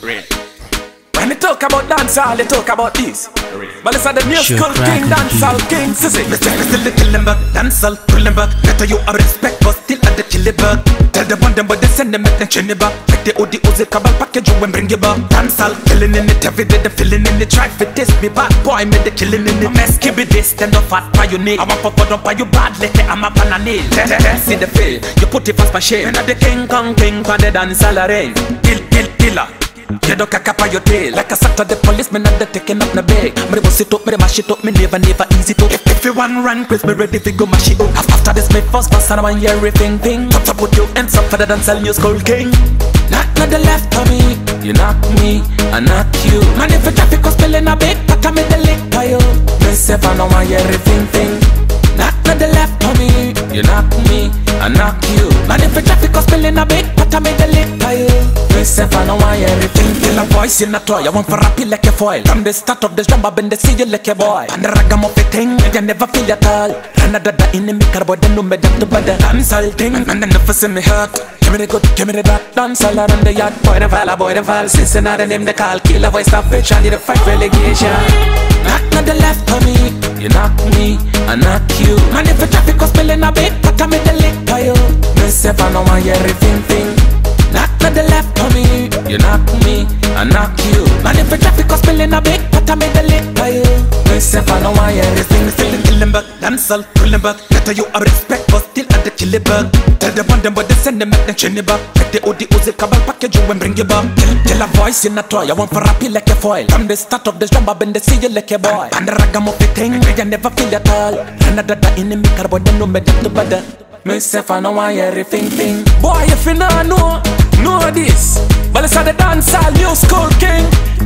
Real. When they talk about dancehall, they talk about this. But listen, the new school king, dancehall king, sissy. Mr. the killing bug, dancehall, pulling bug. Better you have respect, but still at the killing bug. Tell the one them, but they send them at the chinny bug. Like the OD Uzi cabal package you and bring you back. Dancehall, killing in it every day, the feeling in it. Try for this, be bad boy, made the killing in it. Mess, keep it this, stand up fat by your knee. I'm a pop up by you bad, let it, I'm a banana. See the feel, you put it fast by shame. And the king kong king, for the dancehall arrange. Killer. You don't cack up on your tail. Like a Saturday policeman and they taking up the bag. Me bust it up, me mash it up, me never easy to. If you want run, Chris, me ready to go mash it up. After this, me first pass and I want hear everything. Top put your hands up for the dancehall new school king. Knock to the left of me, you knock me, I knock you. Man, if you traffic was spilling a big, but I'm in the lick by you. Me say I know I hear everything. Knock to the left of me, you knock me, I knock you. Man, if you traffic was spilling a big, but I'm in the lick by you. Me say I know I hear everything. Kill a voice in a toy, I want for rap like a foil. From the start of this drum, I've been the see you like a boy. And the ragamuffin thing, you never feel at all. Another in the maker, but then no me down to bad dancehall thing. And then never see me hurt. Give me the good, give me the bad dancehall around the yard. Boy the fall, Cincinnati name the call. Kill a voice, stop bitch, I need a fight relegation. Knock to the left of me, you knock me, I knock you. Man, if the traffic was spilling a bit, but I'm in the lick by you. Me say I know I hear everything. Knock to the left of me, you knock me, I knock you. Man, if the traffic was spilling a bit, but I'm in the lick by you. Me say I know I hear everything. Still in killing bug, dancehall, pulling bug. Better you have respect, but still at the killing bug. Tell the one them, but they send them at the chinny bug. Like the OD Uzi cabal package you and bring you back. Kill a voice in a toy, I want for rap like a foil. From the start of this drum, I've been the see you like a boy. And the ragamuffin thing, you never feel at all. Another in the maker, but then no me down to bad. Myself, I know I hear everything. Boy, if you not know this. But it's the dancehall new school king,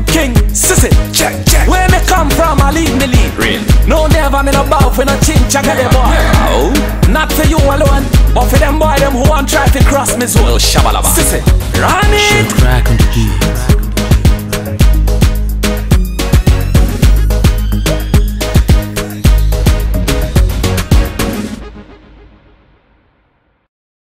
sissy. Check. Where me come from, I lead me lead. Real. No, never me no bow for no chinch, I get it, boy. No. Not for you alone, but for them boy them who want try to cross me zone. Well, shabalaba. Sissy, run it. Crack on the beat.